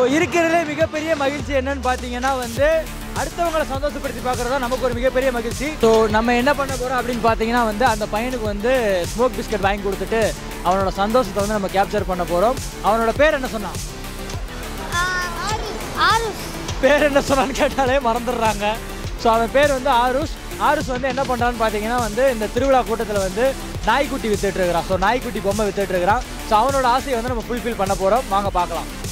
இருக்கிறதுலே மிகப்பெரிய மகிழ்ச்சி என்னன்னு பார்த்தீங்கன்னா வந்து அடுத்தவங்களை சந்தோஷப்படுத்தி பார்க்குறதா நமக்கு ஒரு மிகப்பெரிய மகிழ்ச்சி. ஸோ நம்ம என்ன பண்ண போகிறோம் அப்படின்னு பார்த்தீங்கன்னா வந்து அந்த பையனுக்கு வந்து ஸ்மோக் பிஸ்கட் வாங்கி கொடுத்துட்டு அவனோட சந்தோஷத்தை வந்து நம்ம கேப்சர் பண்ண போகிறோம். அவனோட பேர் என்ன சொன்னான்? பேர் என்ன சொன்னான்னு கேட்டாலே மறந்துடுறாங்க. ஸோ அவன் பேர் வந்து ஆருஷ். ஆருஷ் வந்து என்ன பண்ணுறான்னு பார்த்தீங்கன்னா வந்து இந்த திருவிழா கூட்டத்தில் வந்து நாய்க்குட்டி வித்துட்டு இருக்கிறான். ஸோ நாய்க்குட்டி பொம்மை வித்துட்டு இருக்கிறான். ஸோ அவனோட ஆசையை வந்து நம்ம ஃபுல்ஃபில் பண்ண போகிறோம். வாங்க பார்க்கலாம்.